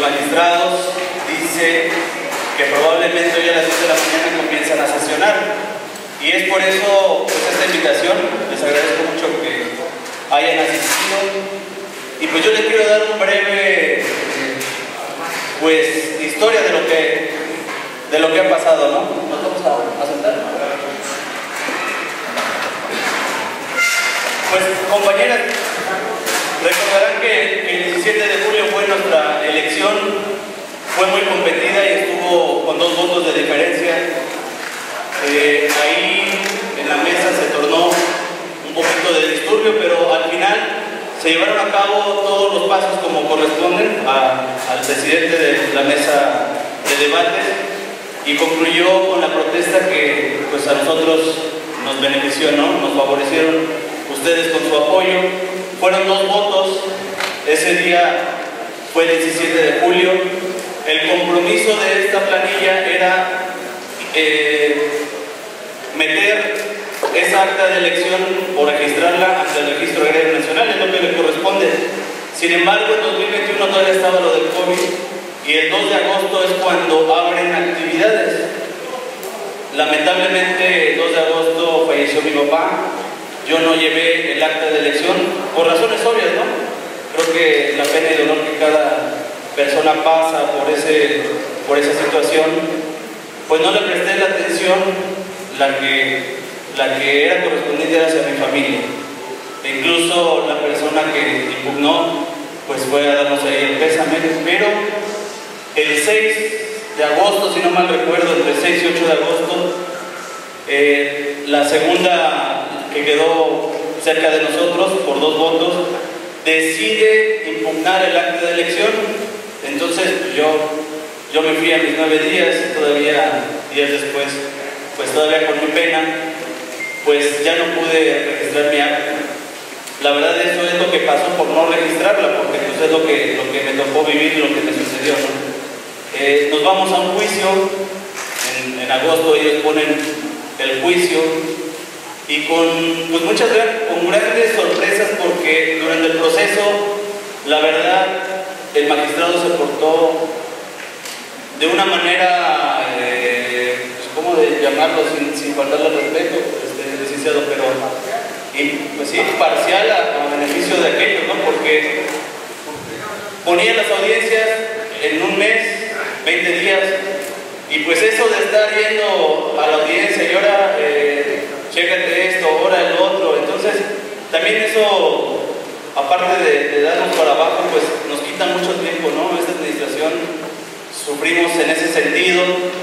magistrados dice que probablemente hoy a las 10 de la mañana comienzan a sesionar. Y es por eso pues, esta invitación. Les agradezco mucho que hayan asistido. Y pues yo les quiero dar un breve pues historia de lo que ha pasado, ¿no? Nos vamos a sentar. Pues compañeras, recordarán que el 17 de julio fue nuestra elección, fue muy competida y estuvo con 2 votos de diferencia. Ahí en la mesa se tornó un poquito de disturbio, pero al final se llevaron a cabo todos los pasos como corresponden al presidente de la mesa de debates y concluyó con la protesta que pues a nosotros nos benefició, ¿no? Nos favorecieron ustedes con su apoyo. Fueron 2 votos, ese día fue el 17 de julio. El compromiso de esta planilla era meter esa acta de elección o registrarla ante el Registro Agrario Nacional, es lo que le corresponde. Sin embargo, en 2021 todavía estaba lo del COVID y el 2 de agosto es cuando abren actividades. Lamentablemente, el 2 de agosto falleció mi papá. Yo no llevé el acta de elección por razones obvias, ¿no? Creo que la pena y dolor que cada persona pasa por esa situación, pues no le presté la atención la que era correspondiente hacia mi familia. E incluso la persona que impugnó pues fue a darnos ahí el pésame, pero el 6 de agosto, si no mal recuerdo, entre 6 y 8 de agosto, la segunda que quedó cerca de nosotros por 2 votos decide impugnar el acta de elección. Entonces yo me fui a mis 9 días y todavía días después, pues todavía con mi pena, pues ya no pude registrar mi acta. La verdad eso es lo que pasó por no registrarla, porque pues es lo que me tocó vivir y lo que me sucedió, ¿no? Nos vamos a un juicio, en agosto ellos ponen el juicio y con grandes sorpresas, porque durante el proceso, la verdad, el magistrado se portó de una manera, ¿cómo de llamarlo? Sin faltarle al respeto, licenciado, pero pues sí, parcial a beneficio de aquello, ¿no? Porque ponía las audiencias en un mes, 20 días, y pues eso de estar yendo a la audiencia y ahora chécate esto, ahora el otro, entonces también eso, aparte de darnos para abajo, pues nos quita mucho tiempo, ¿no? Esta administración sufrimos en ese sentido,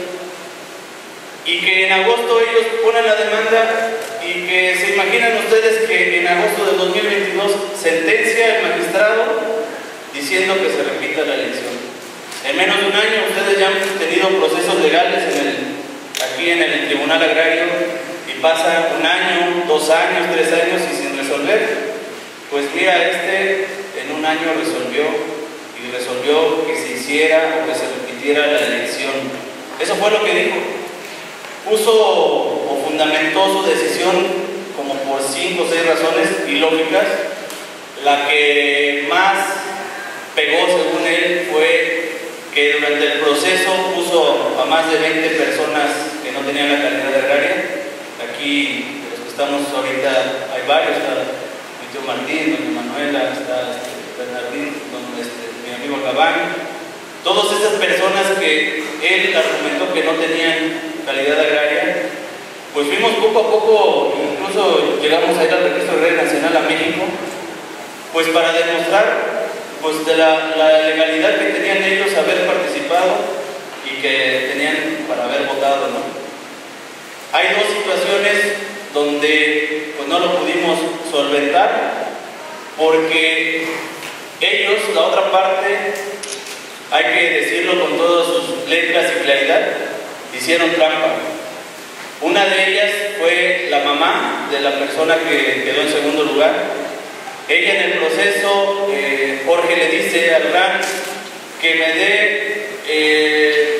y que en agosto ellos ponen la demanda y que se imaginan ustedes que en agosto del 2022 sentencia el magistrado diciendo que se repita la elección. En menos de un año ustedes ya han tenido procesos legales aquí en el Tribunal Agrario y pasa 1 año, 2 años, 3 años y sin resolver. Pues mira, en 1 año resolvió que se hiciera o que se repitiera la elección. Eso fue lo que dijo. Puso o fundamentó su decisión como por 5 o 6 razones ilógicas. La que más pegó, según él, fue que durante el proceso puso a más de 20 personas que no tenían la calidad agraria. Aquí, los que estamos ahorita, hay varios, está mi tío Martín, doña Manuela, está Bernardín, mi amigo Cabán. Todas estas personas que él argumentó que no tenían calidad agraria, pues fuimos poco a poco, incluso llegamos a ir al Registro Agrario Nacional a México, pues para demostrar pues de la legalidad que tenían ellos haber participado y que tenían para haber votado, ¿no? Hay 2 situaciones donde pues no lo pudimos solventar, porque ellos, la otra parte, hay que decirlo con todas sus letras y claridad, hicieron trampa. Una de ellas fue la mamá de la persona que quedó en segundo lugar. Ella en el proceso, Jorge le dice al RAN que me dé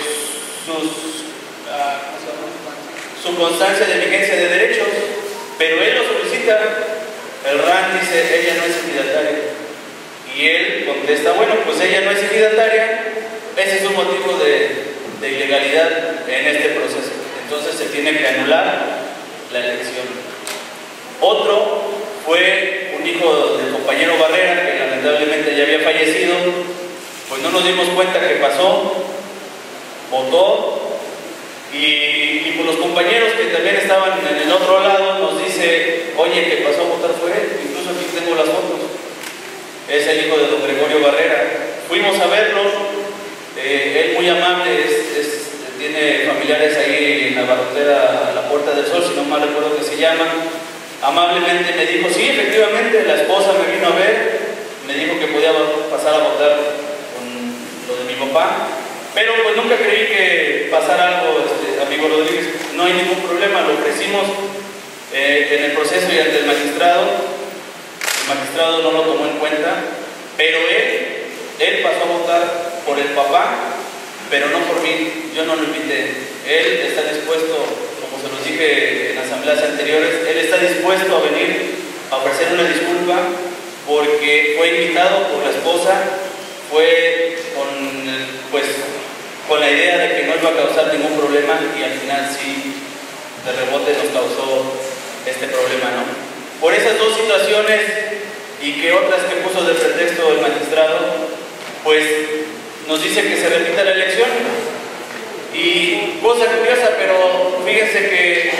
su constancia de vigencia de derechos, pero él lo solicita. El RAN dice, ella no es ejidataria. Y él contesta, bueno, pues ella no es ejidataria, ese es un motivo de ilegalidad en este proceso. Entonces se tiene que anular la elección. Otro fue un hijo del compañero Barrera, que lamentablemente ya había fallecido. Pues no nos dimos cuenta que pasó, votó, y por los compañeros que también estaban en el otro lado nos dice: oye, que pasó a votar fue él. Incluso aquí tengo las fotos. Es el hijo de don Gregorio Barrera. Fuimos a verlo, él muy amable, tiene familiares ahí en la barrotera La Puerta del Sol, si no mal recuerdo que se llama. Amablemente me dijo: sí, efectivamente, la esposa me vino a ver, me dijo que podía pasar a votar con lo de mi papá, pero pues nunca creí que pasara algo, amigo Rodríguez. No hay ningún problema, lo ofrecimos en el proceso y ante el magistrado. El magistrado no lo tomó en cuenta, pero él pasó a votar por el papá, pero no por mí. Yo no lo invité. Él está dispuesto, como se los dije en asambleas anteriores, él está dispuesto a venir a ofrecer una disculpa porque fue invitado por la esposa, fue con la idea de que no iba a causar ningún problema, y al final sí, de rebote nos causó este problema, ¿no? Por esas dos situaciones y que otras que puso de pretexto el magistrado, pues nos dice que se repita la elección. Y cosa curiosa, pero fíjense que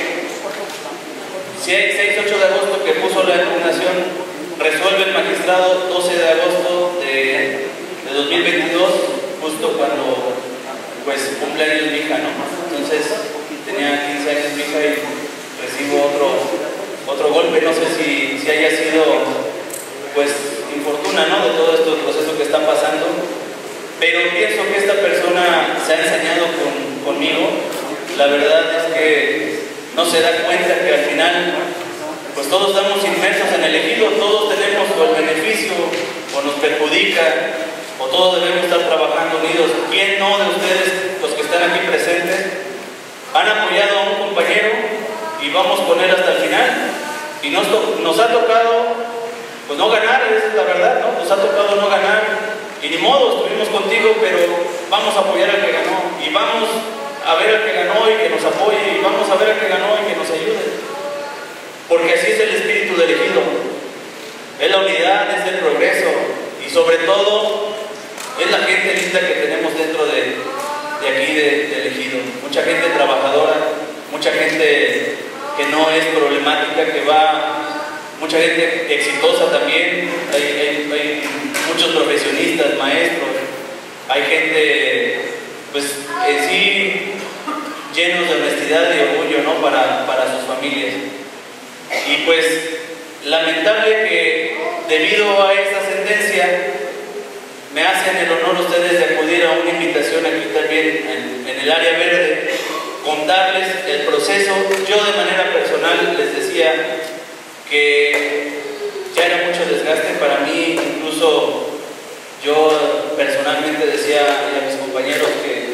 si hay 6-8 de agosto que puso la impugnación, resuelve el magistrado 12 de agosto de 2022, justo cuando pues cumple años mi hija, ¿no? Entonces tenía 15 años mi hija y recibo otro golpe. No sé si haya sido pues infortuna, ¿no?, de todo este proceso que está pasando, pero pienso que esta persona se ha ensañado conmigo. La verdad es que no se da cuenta que al final pues todos estamos inmersos en el ejido, todos tenemos o el beneficio o nos perjudica, o todos debemos estar trabajando unidos. ¿Quién no de ustedes, los que están aquí presentes, han apoyado a un compañero y vamos con él hasta el final? Y nos ha tocado pues no ganar, esa es la verdad, ¿no? Nos ha tocado no ganar, y ni modo, estuvimos contigo, pero vamos a apoyar al que ganó, y vamos a ver al que ganó y que nos apoye, y vamos a ver al que ganó y que nos ayude, porque así es el espíritu del ejido, es la unidad, es el progreso, y sobre todo es la gente linda que tenemos dentro de aquí del ejido. Mucha gente trabajadora, mucha gente que no es problemática, que va, mucha gente exitosa también. Hay muchos profesionistas, maestros, hay gente pues sí llenos de honestidad y orgullo, ¿no?, para sus familias. Y pues lamentable que debido a esta sentencia me hacen el honor ustedes de acudir a una invitación aquí también en el área verde, contarles el proceso. Yo de manera personal les decía que ya era mucho desgaste para mí, incluso yo personalmente decía a mis compañeros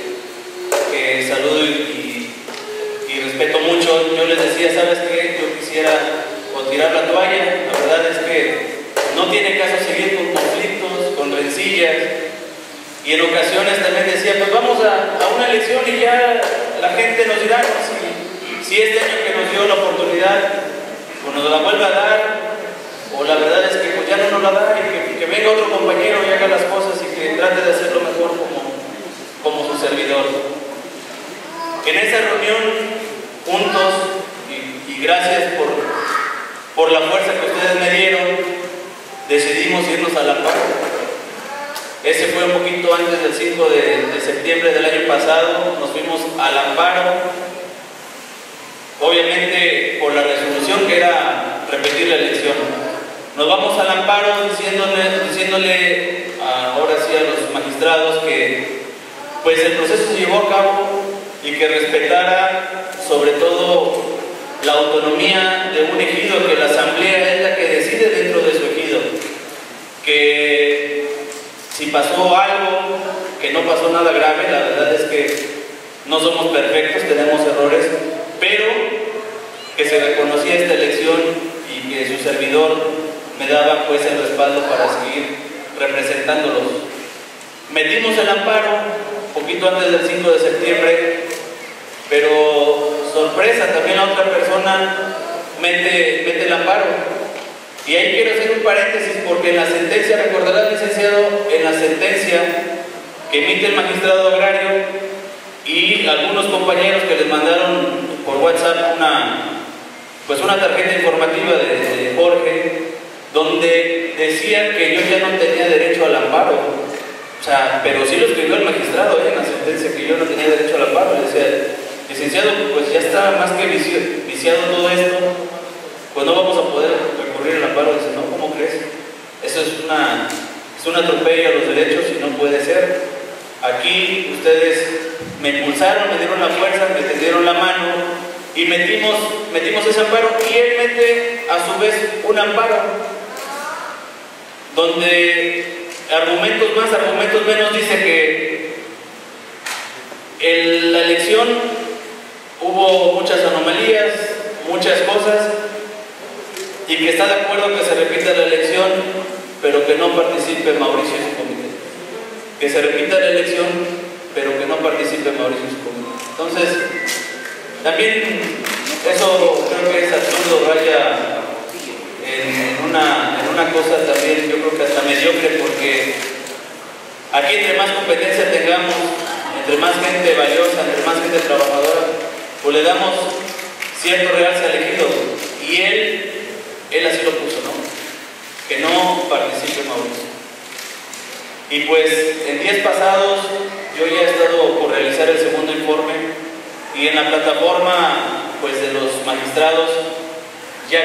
que saludo y respeto mucho. Yo les decía: ¿sabes qué? Yo quisiera o tirar la toalla. La verdad es que no tiene caso seguir con conflictos, con rencillas, y en ocasiones también decía: pues vamos a una elección y ya la gente nos dirá si este año que nos dio la oportunidad pues nos la vuelve a dar, o la verdad es que pues ya no nos la da, y que venga otro compañero y haga las cosas y que trate de hacerlo mejor como su servidor. En esa reunión, juntos, y gracias por la fuerza que ustedes me dieron, decidimos irnos al amparo. Ese fue un poquito antes del 5 de septiembre del año pasado. Nos fuimos al amparo, obviamente por la resolución que era repetir la elección. Nos vamos al amparo diciéndole ahora sí a los magistrados que pues el proceso se llevó a cabo y que respetara sobre todo la autonomía de un ejido, que la asamblea es la que decide dentro de su ejido, que si pasó algo, que no pasó nada grave. La verdad es que no somos perfectos, tenemos errores, pero que se reconocía esta elección y que su servidor me daba pues el respaldo para seguir representándolos. Metimos el amparo, poquito antes del 5 de septiembre, pero sorpresa, también la otra persona mete el amparo. Y ahí quiero hacer un paréntesis, porque en la sentencia, recordará el licenciado, en la sentencia que emite el magistrado agrario y algunos compañeros que les mandaron por WhatsApp una tarjeta informativa de Jorge, donde decía que yo ya no tenía derecho al amparo. O sea, pero sí lo escribió el magistrado en la sentencia, que yo no tenía derecho al amparo. Le decía, licenciado, pues ya está más que viciado todo esto, pues no vamos a poder recurrir al amparo. Dice, no, ¿cómo crees? Eso es un atropello a los derechos y no puede ser. Aquí ustedes me impulsaron, me dieron la fuerza, me tendieron la mano y metimos ese amparo, y él mete a su vez un amparo donde argumentos más, argumentos menos, dice que en la elección hubo muchas anomalías, muchas cosas, y que está de acuerdo que se repita la elección, pero que no participe Mauricio y su comité. Que se repita la elección, pero que no participe Mauricio y su comité. Entonces, también eso creo que es absurdo, raya en una cosa también, yo creo que hasta mediocre, porque aquí entre más competencia tengamos, entre más gente valiosa, entre más gente trabajadora, pues le damos cierto realce al elegido. Y él así lo puso, ¿no? Que no participe Mauricio. Y pues en días pasados yo ya he estado por realizar el segundo informe, y en la plataforma pues de los magistrados ya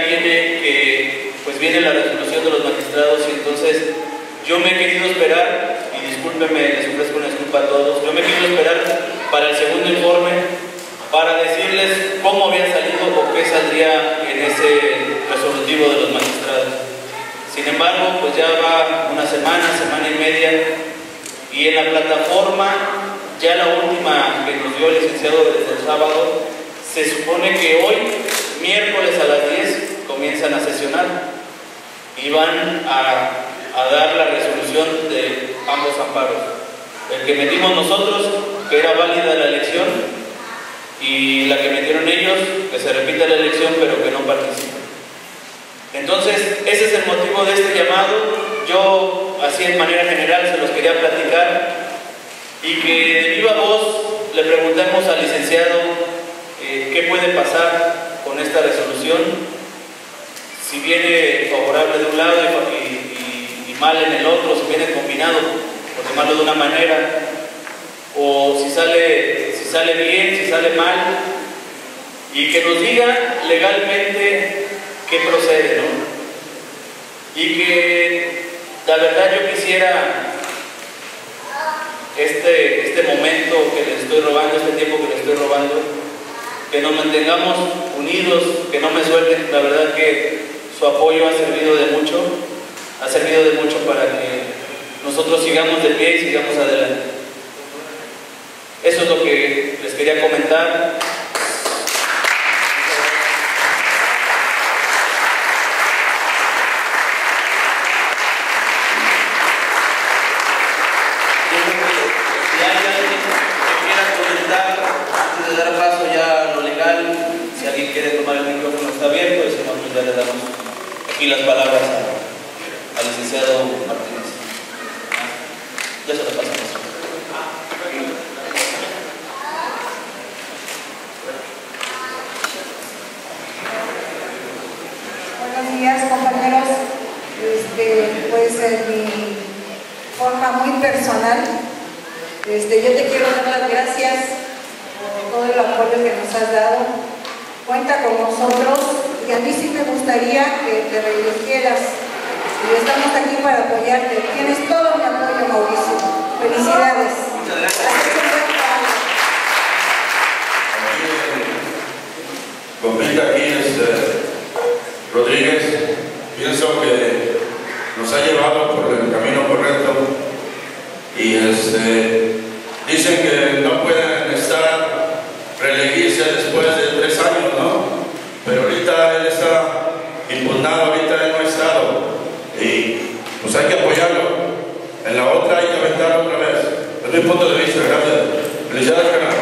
viene la resolución de los magistrados, y entonces yo me he querido esperar, y discúlpenme, les ofrezco una disculpa a todos, yo me he querido esperar para el segundo informe para decirles cómo había salido o qué saldría en ese resolutivo de los magistrados. Sin embargo, pues ya va una semana y media, y en la plataforma, ya la última que nos dio el licenciado desde el sábado, se supone que hoy, miércoles a las 10, comienzan a sesionar y van a dar la resolución de ambos amparos. El que metimos nosotros, que era válida la elección, y la que metieron ellos, que se repita la elección pero que no participen. Entonces, ese es el motivo de este llamado. Yo, así en manera general, se los quería platicar, y que de viva voz le preguntemos al licenciado qué puede pasar con esta resolución, si viene favorable de un lado y mal en el otro, si viene combinado, por llamarlo de una manera, o si sale bien, si sale mal, y que nos diga legalmente qué procede, ¿no? Y que la verdad yo quisiera este momento que les estoy robando, este tiempo que les estoy robando, que nos mantengamos unidos, que no me suelten. La verdad que su apoyo ha servido de mucho para que nosotros sigamos de pie y sigamos adelante. Eso es lo que les quería comentar. Ya le damos aquí las palabras al licenciado Martínez. Ya se las pasamos. Buenos días, compañeros. Pues en mi forma muy personal, yo te quiero dar las gracias por todo el apoyo que nos has dado. Cuenta con nosotros, y a mí sí me gustaría que te reeligieras, y estamos aquí para apoyarte. Tienes todo mi apoyo, Mauricio. Felicidades. Muchas gracias. Comenta aquí Rodríguez, pienso que nos ha llevado por el camino correcto, y dicen que no pueden reelegirse después de 3 años, ¿no? Pero ahorita él está impugnado, ahorita él no ha estado, y pues hay que apoyarlo. En la otra hay que aventar otra vez. Es mi punto de vista. Gracias. Felicidades, canal.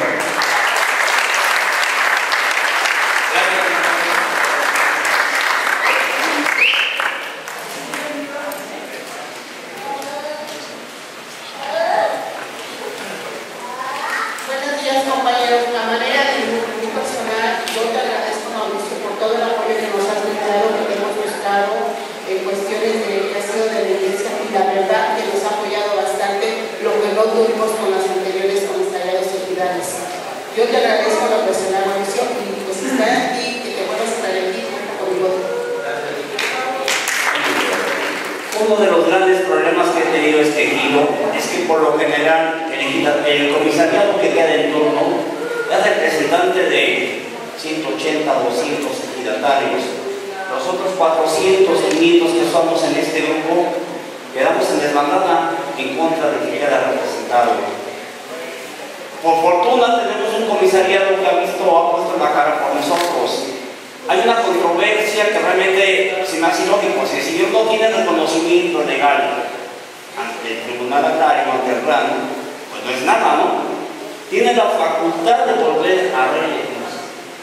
Buenos días, compañeros. La manera de mi personal, yo te agradezco, Mauricio, por todo el apoyo que nos has brindado, que hemos buscado en cuestiones de creación de la iglesia, y la verdad que nos ha apoyado bastante, lo que no tuvimos con las anteriores comisariados ejidales. Yo te agradezco a la personal, Mauricio, y pues estar aquí, que te vuelvas a estar aquí junto conmigo. Uno de los grandes problemas que he tenido este ejido es que por lo general el comisariado que queda en turno es representante de 180 o 200 ejidatarios. Los otros 400 o 500 que somos en este grupo quedamos en desbandada en contra de que queda representado. Por fortuna tenemos un comisariado que ha puesto la cara por nosotros. Hay una controversia que realmente se me hace ilógico. Si el señor no tiene reconocimiento legal ante el Tribunal Agrario, ante el RAN, pues no es nada, ¿no? Tiene la facultad de volver a reelegirse.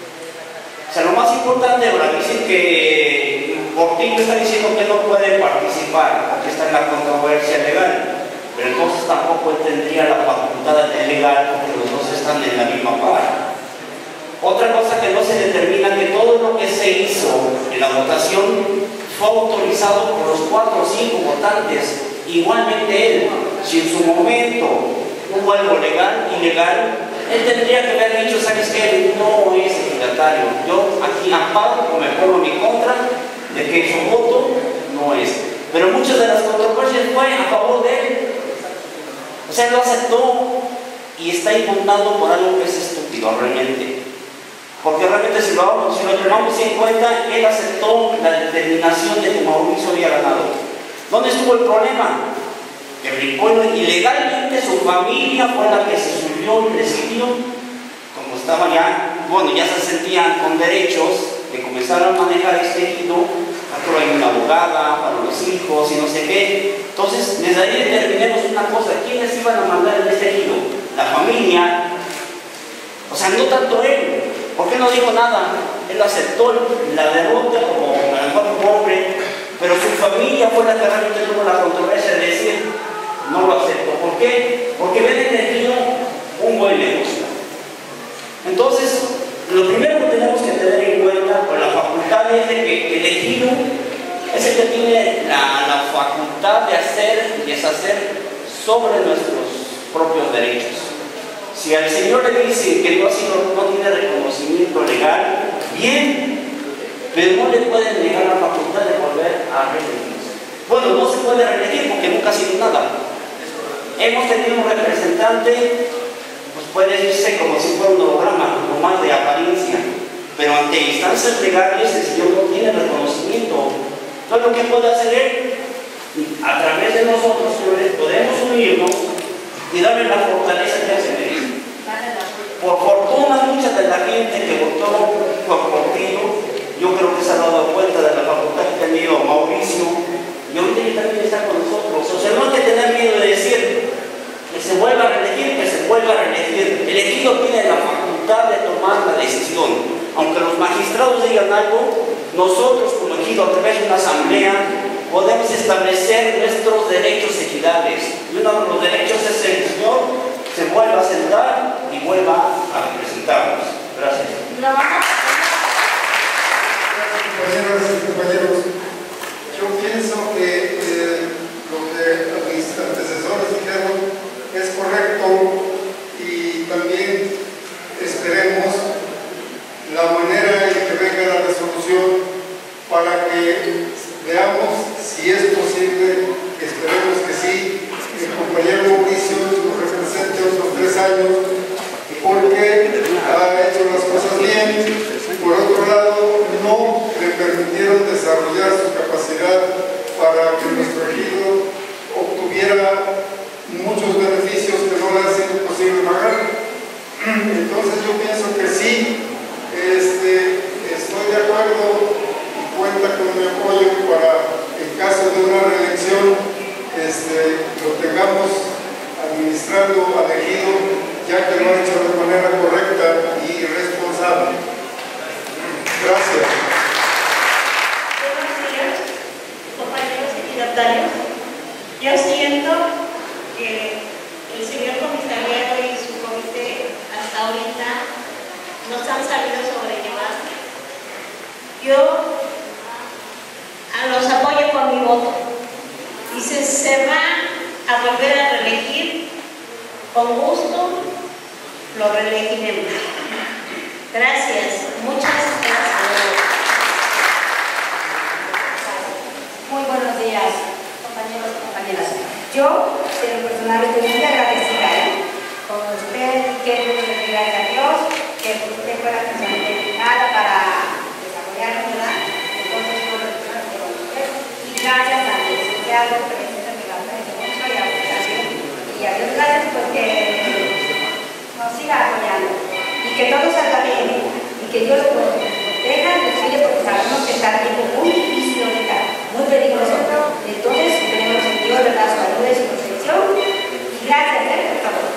O sea, lo más importante ahora dicen que Portillo está diciendo que no puede participar porque está en la controversia legal, pero entonces tampoco él tendría la facultad legal porque los dos están en la misma par. Otra cosa que no se determina, que todo lo que se hizo en la votación fue autorizado por los 4 o 5 votantes. Igualmente él, si en su momento hubo algo legal, ilegal, él tendría que haber dicho, ¿sabes qué? Él no es ejidatario. Yo aquí amparo o me pongo en mi contra de que su voto no es. Pero muchas de las controversias fue a favor de él. O sea, él lo aceptó y está imputado por algo que es estúpido realmente. Porque realmente si lo tomamos en cuenta, él aceptó la determinación de que Mauricio había ganado. ¿Dónde estuvo el problema? Que brincó ilegalmente, su familia fue la que se subió y decidió, como estaba ya, bueno, ya se sentían con derechos de comenzar a manejar este ejido. Aquí hay una abogada para los hijos y no sé qué. Entonces, desde ahí determinemos una cosa: ¿quiénes iban a mandar en este ejido? La familia. O sea, no tanto él. ¿Por qué no dijo nada? Él aceptó la derrota como a lo mejor un hombre, pero su familia fue la que realmente tuvo la controversia de decir, no lo acepto. ¿Por qué? Porque ven en el ejido un buen negocio. Entonces, lo primero que tenemos que tener en cuenta, pues la facultad es de que el ejido es el que tiene la facultad de hacer y deshacer sobre nuestros propios derechos. Si al señor le dice que no tiene reconocimiento legal, bien, pero no le pueden negar la facultad de volver a reelegirse. Bueno, no se puede reelegir porque nunca ha sido nada. Hemos tenido un representante, pues puede decirse como si fuera un holograma, no más de apariencia, pero ante instancias legales el señor no tiene reconocimiento. Entonces lo que puede hacer él, a través de nosotros, señores, podemos unirnos y darle la fortaleza que se merece. Por fortuna, mucha de la gente que votó por Portillo, yo creo que se ha dado cuenta de la facultad que ha tenido Mauricio, y ahorita también está con nosotros. O sea, no hay que tener miedo de decir que se vuelva a reelegir, que se vuelva a reelegir. El ejido tiene la facultad de tomar la decisión. Aunque los magistrados digan algo, nosotros como ejido, a través de una asamblea, podemos establecer nuestros derechos ejidales. Y uno de los derechos es el señor se vuelva a sentar y vuelva a representarnos. Gracias. Gracias, compañeras y compañeros. Yo pienso que lo que mis antecesores dijeron es correcto y también esperemos la manera en que venga la resolución para que veamos si es posible. Esperemos que sí. El compañero Mauricio nos represente otros 3 años porque ha hecho las cosas bien. Por otro lado, no le permitieron desarrollar su capacidad para que nuestro ejido obtuviera muchos beneficios que no le ha sido posible pagar. Entonces yo pienso que sí, estoy de acuerdo y cuenta con mi apoyo para, en caso de una reelección, lo tengamos administrando al ejido, ya que lo ha hecho vida nos han sabido sobrellevar. Yo los apoyo con mi voto y si se va a volver a reelegir, con gusto lo reelegiremos. Gracias, muchas gracias. Muy buenos días, compañeros y compañeras. Yo, en lo personal, estoy muy agradecida con usted, que Dios le bendiga a Dios, que usted fue la persona indicada para desarrollar, ¿verdad? Entonces, yo lo estoy con usted. Y gracias a Dios, que algo presente que la aprecio mucho y a usted también. Y a Dios gracias porque nos siga apoyando. Y que todo salga bien. Y que Dios lo proteja, nos cuide, porque sabemos que está tiempo muy difícil ahorita, muy peligroso. Entonces, tenemos sentido de la salud y su protección. Y gracias, por favor.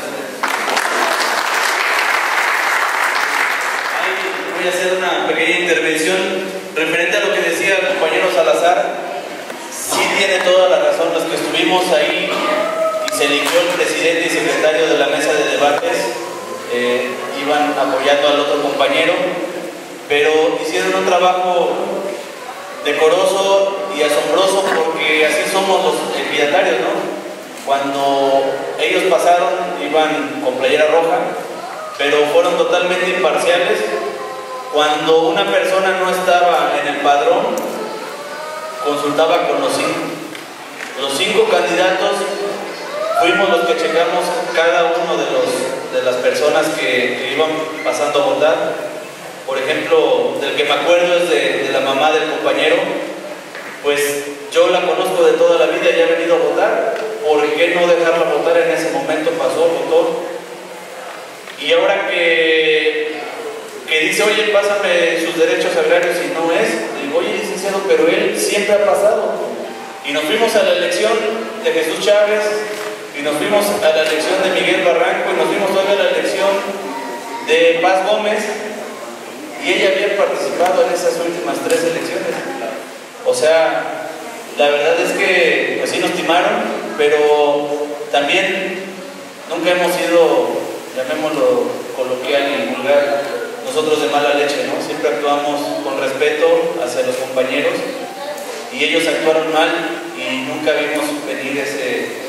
Voy a hacer una pequeña intervención referente a lo que decía el compañero Salazar. Sí tiene toda la razón, los que estuvimos ahí y se eligió el presidente y secretario de la mesa de debates, iban apoyando al otro compañero, pero hicieron un trabajo decoroso y asombroso, porque así somos los ejidatarios, ¿no? Cuando ellos pasaron iban con playera roja, pero fueron totalmente imparciales. Cuando una persona no estaba en el padrón, consultaba con los cinco. Los 5 candidatos fuimos los que checamos cada uno de las personas que iban pasando a votar. Por ejemplo, del que me acuerdo es de la mamá del compañero. Pues yo la conozco de toda la vida y ha venido a votar. ¿Por qué no dejarla votar en ese momento? Pasó, votó. Y ahora que dice, oye, pásame sus derechos agrarios y no es, digo, oye, licenciado, pero él siempre ha pasado. Y nos fuimos a la elección de Jesús Chávez, y nos fuimos a la elección de Miguel Barranco, y nos fuimos todavía a la elección de Paz Gómez, y ella había participado en esas últimas 3 elecciones. O sea, la verdad es que pues sí nos timaron, pero también nunca hemos sido, llamémoslo coloquial y vulgar, nosotros de mala leche, ¿no? Siempre actuamos con respeto hacia los compañeros, y ellos actuaron mal y nunca vimos venir ese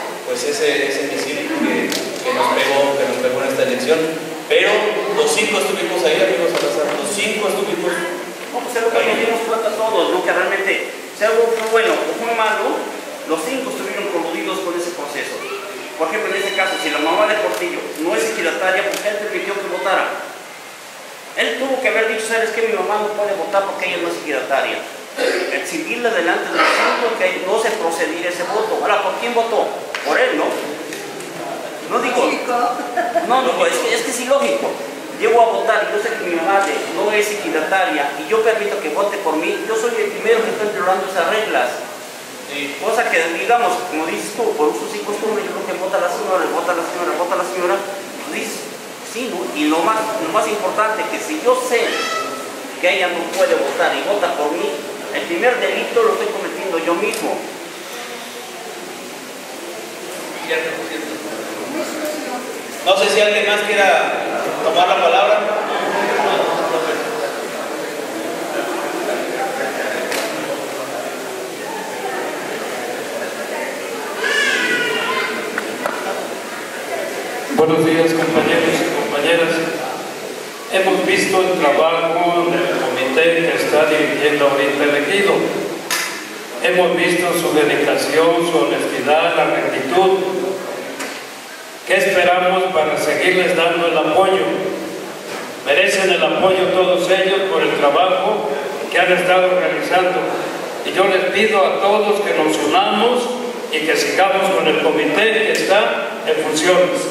misil que nos pegó en esta elección. Pero los 5 estuvimos ahí, amigos Salazar, los 5 estuvimos. No, pues es lo que nos dimos cuenta todos, ¿no? Que realmente, si algo fue bueno o fue malo, los 5 estuvieron coludidos con ese proceso. Por ejemplo, en ese caso, si la mamá de Portillo no es ejidataria, pues él permitió que votara. Él tuvo que haber dicho, ¿sabes qué? Mi mamá no puede votar porque ella no es ejidataria. Exhibirle delante de los 5 que no se procediera ese voto. Ahora, ¿por quién votó? Por él, ¿no? No digo... No, es que es ilógico. Llego a votar y yo sé que mi mamá no es ejidataria y yo permito que vote por mí. Yo soy el primero que estoy violando esas reglas. Cosa que, digamos, como dices tú, por usos y costumbres, yo creo que vota la señora, pues dices, sí, ¿no? Y lo más importante, que si yo sé que ella no puede votar y vota por mí, el primer delito lo estoy cometiendo yo mismo. No sé si alguien más quiera tomar la palabra. Buenos días, compañeros y compañeras. Hemos visto el trabajo del comité que está dirigiendo ahorita el ejido. Hemos visto su dedicación, su honestidad, la rectitud. ¿Qué esperamos para seguirles dando el apoyo? Merecen el apoyo todos ellos por el trabajo que han estado realizando. Y yo les pido a todos que nos unamos y que sigamos con el comité que está en funciones.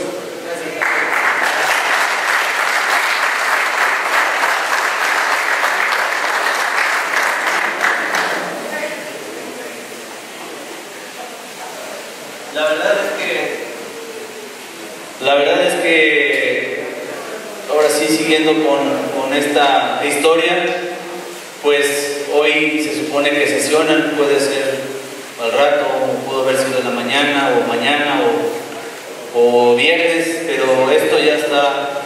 La verdad es que ahora sí, siguiendo con esta historia, pues hoy se supone que sesionan, puede ser al rato, o pudo haber sido en la mañana o viernes, pero esto ya está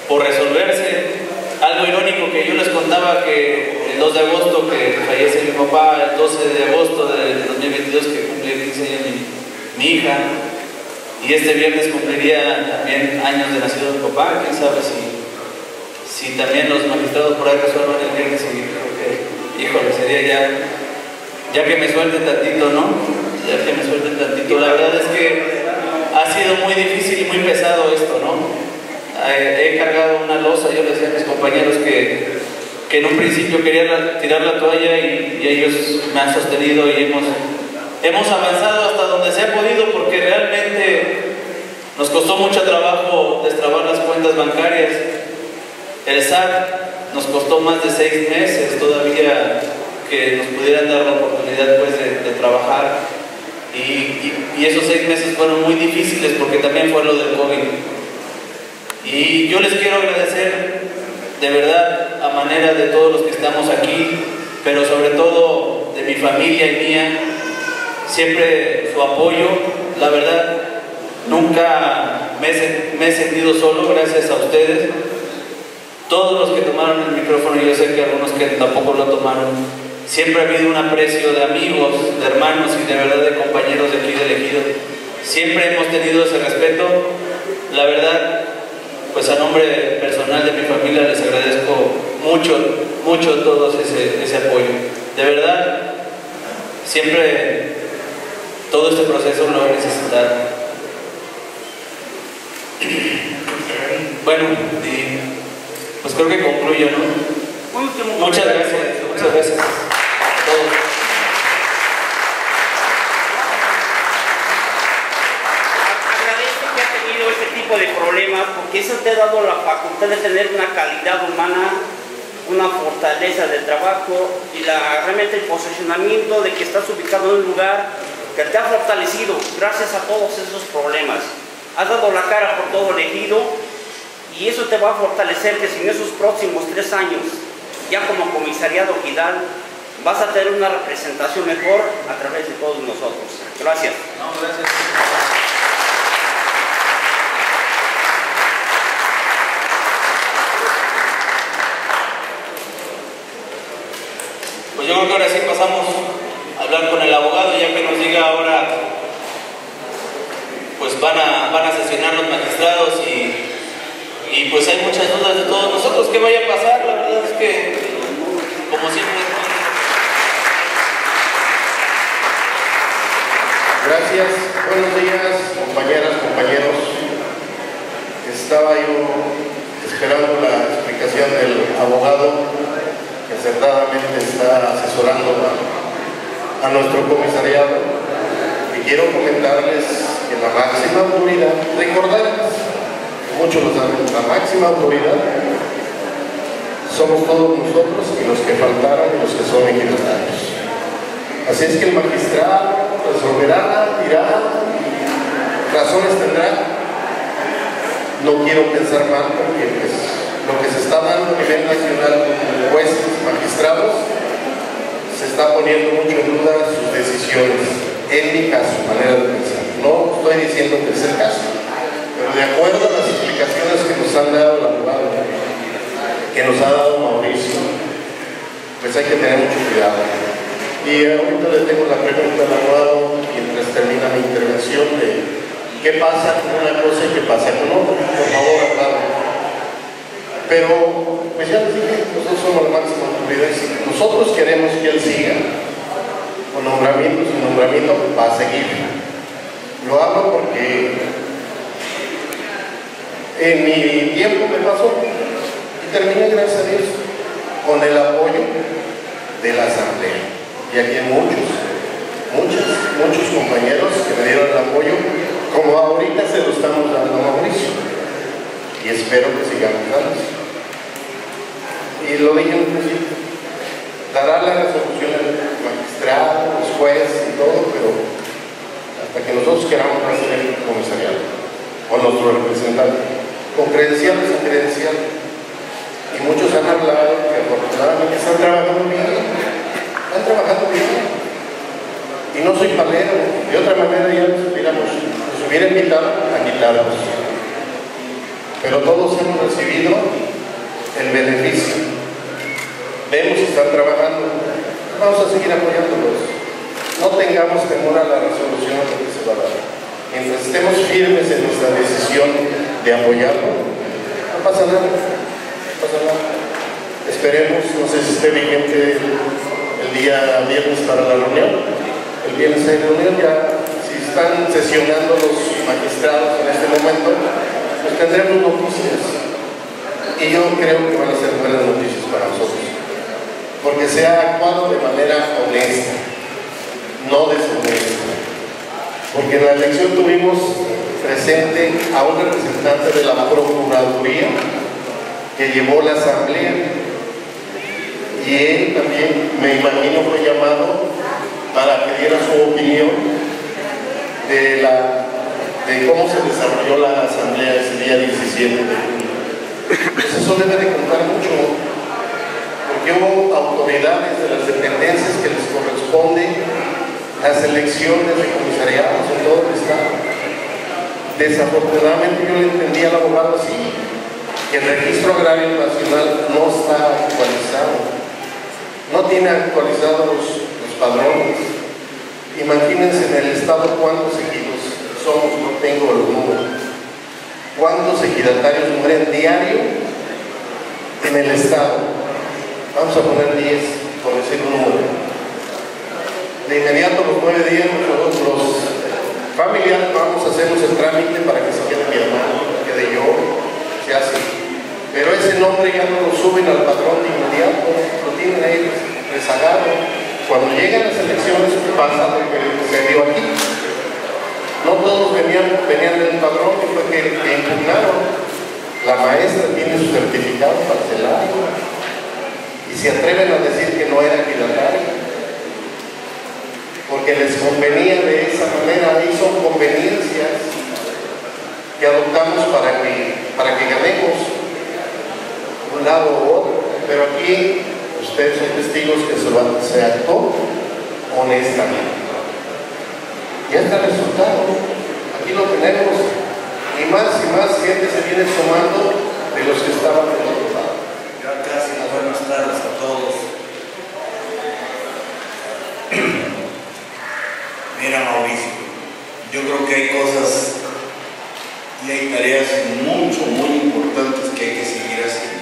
por resolverse. Algo irónico que yo les contaba, que el 2 de agosto que fallece mi papá, el 12 de agosto de 2022 que cumplía 15 años mi hija, y este viernes cumpliría también años de nacido mi papá. Quién sabe si también los magistrados por ahí resuelvan el viernes, y creo que, híjole, sería ya que me suelten tantito, ¿no? Ya que me suelten tantito. La verdad es que ha sido muy difícil y muy pesado esto, ¿no? He cargado una losa. Yo les decía a mis compañeros que en un principio quería tirar la toalla, y ellos me han sostenido, y hemos avanzado hasta donde se ha podido, porque realmente nos costó mucho trabajo destrabar las cuentas bancarias. El SAT nos costó más de 6 meses todavía que nos pudieran dar la oportunidad pues de trabajar, y esos 6 meses fueron muy difíciles porque también fue lo del COVID. Y yo les quiero agradecer de verdad, a manera de todos los que estamos aquí, pero sobre todo de mi familia y mía, siempre su apoyo. La verdad, nunca me he sentido solo, gracias a ustedes. Todos los que tomaron el micrófono, yo sé que algunos que tampoco lo tomaron, siempre ha habido un aprecio de amigos, de hermanos y de verdad de compañeros de aquí de Ejido. Siempre hemos tenido ese respeto. La verdad, pues a nombre personal de mi familia les agradezco mucho todos ese apoyo. De verdad, siempre todo este proceso lo he necesitado. Bueno, pues creo que concluyo, ¿no? Muchas gracias a todos. De problemas, porque eso te ha dado la facultad de tener una calidad humana, una fortaleza de trabajo y realmente el posicionamiento de que estás ubicado en un lugar que te ha fortalecido gracias a todos esos problemas. Has dado la cara por todo el ejido, y eso te va a fortalecer que si en esos próximos 3 años, ya como comisariado ejidal, vas a tener una representación mejor a través de todos nosotros. Gracias. No, gracias. Pues yo creo que ahora sí pasamos a hablar con el abogado, ya que nos diga ahora, pues van a sesionar los magistrados, y pues hay muchas dudas de todos nosotros. ¿Qué vaya a pasar? La verdad es que, como siempre... Gracias, buenos días, compañeras, compañeros. Estaba yo esperando la explicación del abogado, que acertadamente está asesorando a nuestro comisariado, y quiero comentarles que la máxima autoridad, recordarles, muchos lo saben, la máxima autoridad somos todos nosotros, y los que faltaron y los que son ejidatarios. Así es que el magistrado resolverá, dirá, razones tendrá. No quiero pensar mal, porque pues, lo que se está dando a nivel nacional con jueces, magistrados, se está poniendo mucho en duda sus decisiones. En mi caso, manera de pensar. No estoy diciendo que es el caso, pero de acuerdo a las explicaciones que nos han dado el abogado, que nos ha dado Mauricio, pues hay que tener mucho cuidado. Y ahorita le tengo la pregunta al abogado, mientras termina mi intervención, de qué pasa con una cosa y qué pasa con otra. Por favor, abogado. Pero, pues ya les dije, nosotros somos la máxima autoridad, y nosotros queremos que él siga con nombramiento, su nombramiento va a seguir. Lo hago porque en mi tiempo me pasó, y terminé, gracias a Dios, con el apoyo de la asamblea. Y aquí hay muchos compañeros que me dieron el apoyo, como ahorita se lo estamos dando a Mauricio, y espero que sigamos dando. Y lo dije en un principio, dará la resolución el magistrado, los jueces y todo, pero hasta que nosotros queramos hacer el comisariado o nuestro representante, con credencial o sin credencial. Y muchos han hablado que afortunadamente están trabajando bien. Están trabajando bien, y no soy palero. De otra manera ya nos hubiera invitado a quitarlos, pero todos hemos recibido beneficia. Vemos que están trabajando, vamos a seguir apoyándolos. No tengamos temor a la resolución que se va a dar. Mientras estemos firmes en nuestra decisión de apoyarlo, no pasa nada, no pasa nada. Esperemos, no sé si esté vigente el día viernes para la reunión. El viernes hay reunión, ya si están sesionando los magistrados en este momento, pues tendremos noticias. Y yo creo que van a ser buenas noticias para nosotros, porque se ha actuado de manera honesta, no deshonesta. Porque en la elección tuvimos presente a un representante de la Procuraduría que llevó la asamblea, y él también, me imagino, fue llamado para que diera su opinión de cómo se desarrolló la asamblea ese día 17 de junio. Pues eso debe de contar mucho, porque hubo autoridades de las dependencias que les corresponden las elecciones de comisariados en todo el estado. Desafortunadamente yo le entendí al abogado así, que el Registro Agrario Nacional no está actualizado, no tiene actualizados los padrones. Imagínense en el estado cuántos ejidos somos, no tengo el número. ¿Cuántos ejidatarios mueren diario en el estado? Vamos a poner 10, por decir un número. De inmediato, los 9 días, los familiares vamos a hacernos el trámite para que se quede mi hermano, que quede yo, se hace. Pero ese nombre ya no lo suben al padrón de inmediato, lo tienen ahí rezagado. Cuando llegan las elecciones pasa lo que se dio aquí. No todos venían del padrón, y fue que impugnaron. La maestra tiene su certificado parcelado y se atreven a decir que no era equidatario, porque les convenía de esa manera. Ahí son conveniencias que adoptamos para que ganemos un lado u otro. Pero aquí ustedes son testigos que se actuó honestamente. Ya está el resultado, aquí lo tenemos, y más gente se viene sumando de los que estaban del otro lado. Ya casi las buenas tardes a todos. Mira, Mauricio, yo creo que hay cosas y hay tareas muy importantes que hay que seguir haciendo.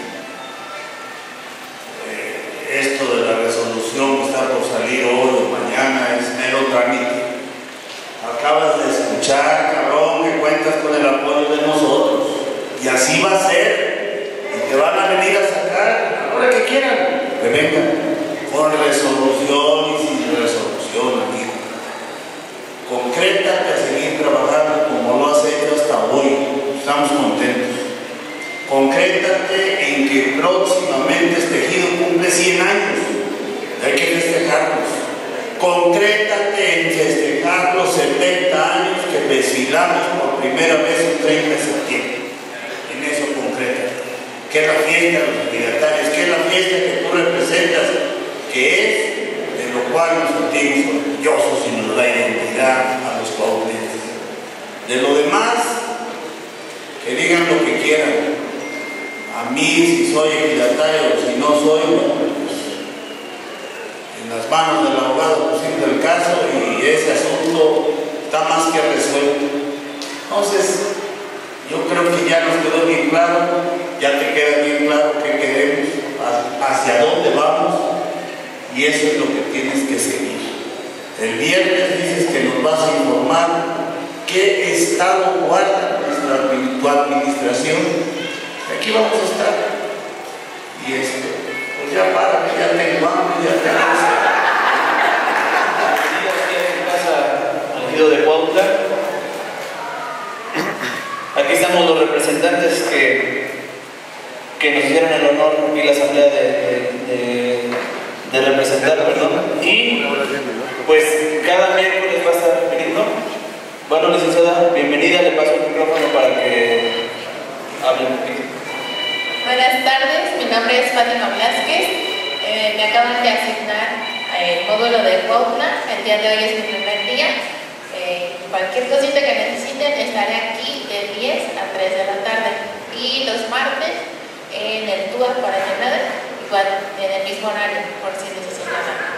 Esto de la resolución que está por salir hoy o mañana es mero trámite. Acabas de escuchar, cabrón, que cuentas con el apoyo de nosotros, y así va a ser, y te van a venir a sacar a la hora que quieran, que vengan, con resolución y sin resolución, amigo. Concrétate a seguir trabajando como lo has hecho hasta hoy, estamos contentos. Concrétate en que próximamente este ejido cumple 100 años, hay que festejarlos. Concrétate en festejar los 70 años que desfilamos por primera vez el 30 de septiembre. En eso concrétate. ¿Qué es la fiesta de los ejidatarios? ¿Qué es la fiesta que tú representas? Que es de lo cual nos sentimos orgullosos y nos da identidad a los cuauhtémocos. De lo demás, que digan lo que quieran. A mí, si soy ejidatario o si no soy, pues, en las manos del abogado posible el caso, y ese asunto está más que resuelto. Entonces, yo creo que ya nos quedó bien claro, ya te queda bien claro qué queremos, hacia dónde vamos, y eso es lo que tienes que seguir. El viernes dices que nos vas a informar qué estado guarda tu administración. Aquí vamos a estar. Y pues ya para, que ya tengo hambre, ya tengo sed. Al ejido de Cuautla. Aquí estamos los representantes que nos hicieron el honor y la asamblea de representar, perdón. Y pues cada miércoles va a estar viniendo. Bueno, licenciada, bienvenida, le paso el micrófono para que hable un poquito. Buenas tardes, mi nombre es Fátima Velázquez. Me acaban de asignar el módulo de Cuautla. El día de hoy es mi primer día. Cualquier cosita que necesiten, estaré aquí de 10 a 3 de la tarde. Y los martes en el tour para llenar mismo horario, por si necesitan algo.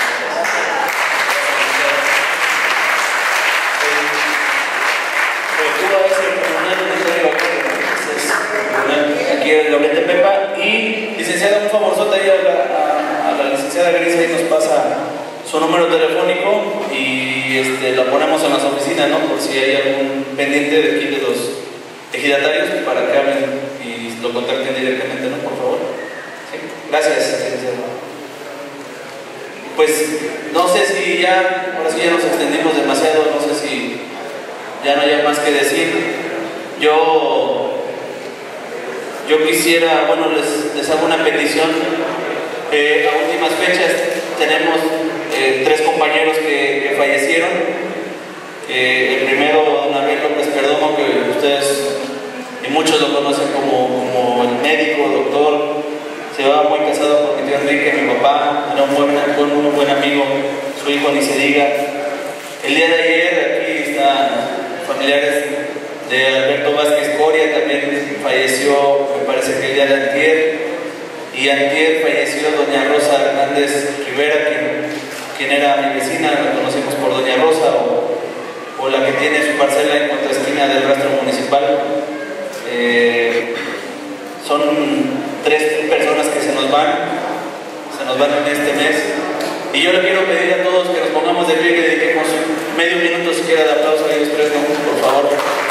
Aquí el gabinete Pepa y licenciada, un favorzote ahí a la licenciada Gris, ahí nos pasa su número telefónico y lo ponemos en las oficinas, ¿no? Por si hay algún pendiente de aquí de los ejidatarios para que hablen y lo contacten directamente, ¿no? Por favor. ¿Sí? Gracias, licenciada. Pues no sé si ya, ahora sí ya nos extendimos demasiado, no sé si ya no hay más que decir. Yo quisiera, bueno, les hago una petición. A últimas fechas tenemos 3 compañeros que fallecieron. El primero, don Abel López Perdomo, que ustedes y muchos lo conocen como el médico, doctor. Se va muy casado con mi tío Enrique, mi papá, era un muy buen amigo, su hijo ni se diga. El día de ayer, aquí están familiares de Alberto Vázquez Coria, también falleció, me parece que el día de antier, y antier falleció doña Rosa Hernández Rivera, quien era mi vecina, la conocemos por doña Rosa, o la que tiene su parcela en contraesquina del rastro municipal. Son 3 personas que se nos van en este mes, y yo le quiero pedir a todos que nos pongamos de pie, que dediquemos medio minuto siquiera de aplauso a ellos 3, ¿no? Por favor.